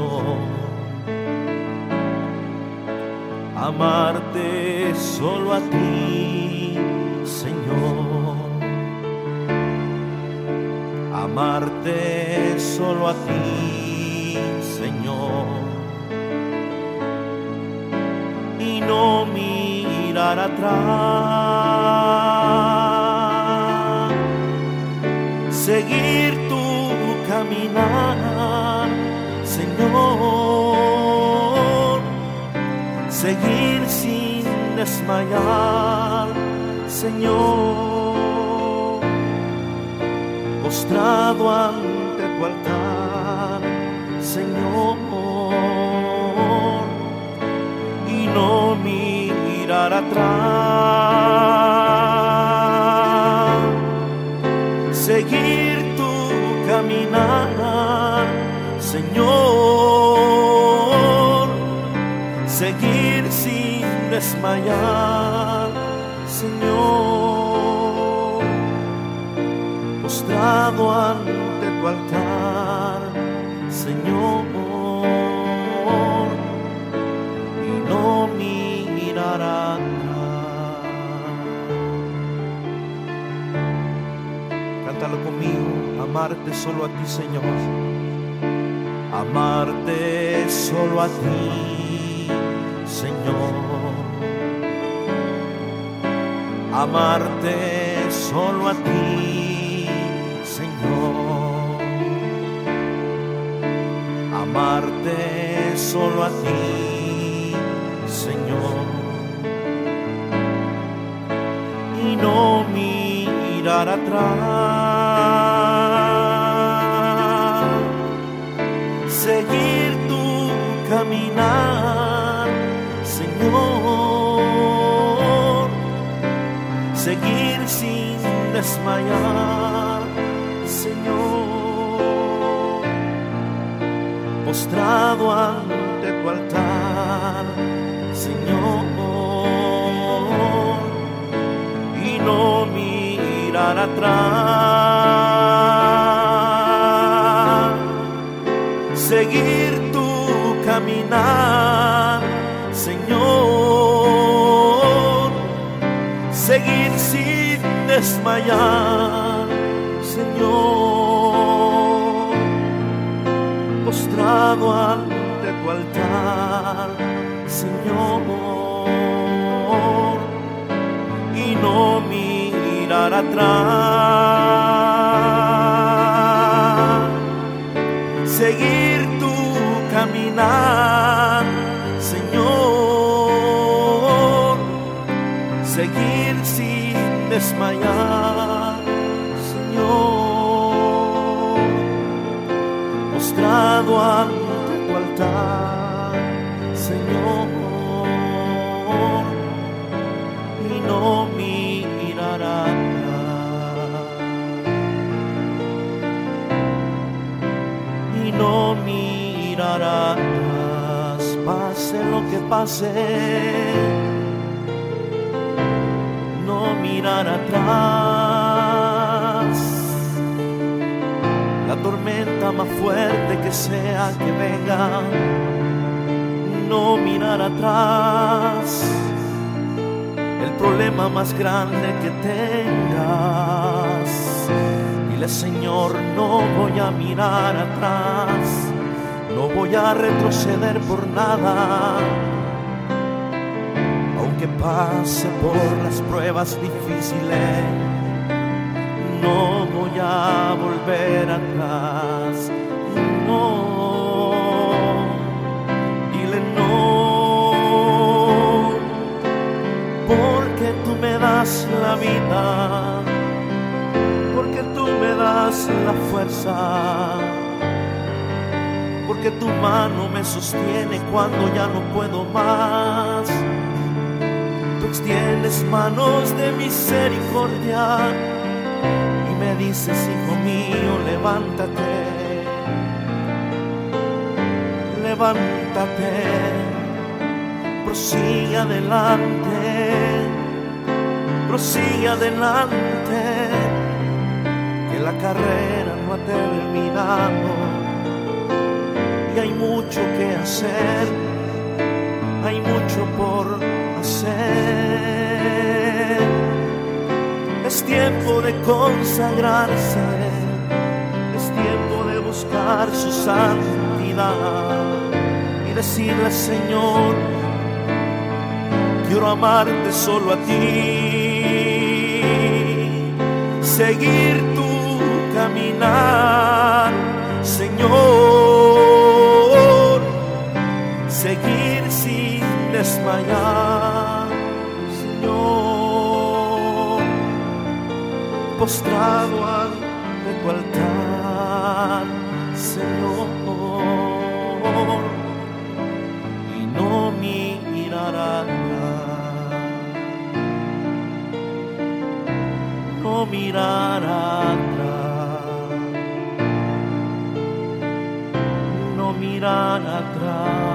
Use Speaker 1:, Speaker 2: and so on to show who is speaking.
Speaker 1: amarte solo a ti, Señor, amarte solo a ti, Señor, y no mirar atrás, seguir tu caminar, Señor, seguir sin desmayar, Señor, postrado ante tu altar, Señor, y no mirar atrás, seguir tu caminar, Señor, seguir sin desmayar, Señor, postrado ante tu altar, Señor, y no mirar atrás. Cántalo conmigo, amarte solo a ti, Señor, amarte solo a ti, Señor, amarte solo a ti, Señor, amarte solo a ti, Señor, y no mirar atrás, seguir tu caminar, Señor, seguir sin desmayar, Señor, postrado ante tu altar, Señor, y no mirar atrás, seguir tu caminar, Señor, seguir sin desmayar, Señor, postrado ante tu altar, Señor, y no mirar atrás, seguir tu caminar, Señor, seguir sin desmayar, Señor, postrado ante tu altar, Señor, y no mirar atrás, y no mirar atrás, pase lo que pase, no mirar atrás, la tormenta más fuerte que sea que venga, no mirar atrás, el problema más grande que tengas, dile: Señor, no voy a mirar atrás, no voy a retroceder por nada, aunque pase por las pruebas difíciles, no voy a volver atrás, no, dile no, porque tú me das la vida, porque tú me das la fuerza, porque tu mano me sostiene cuando ya no puedo más. Tú extiendes manos de misericordia y me dices: hijo mío, levántate, levántate, prosigue adelante, prosigue adelante, que la carrera no ha terminado, y hay mucho que hacer, hay mucho por hacer. Es tiempo de consagrarse, es tiempo de buscar su santidad y decirle: Señor, quiero amarte solo a ti, seguir tu caminar, Señor, seguir sin desmayar, Señor, postrado ante tu altar, Señor, y no mirar atrás, no mirar atrás, no mirar atrás.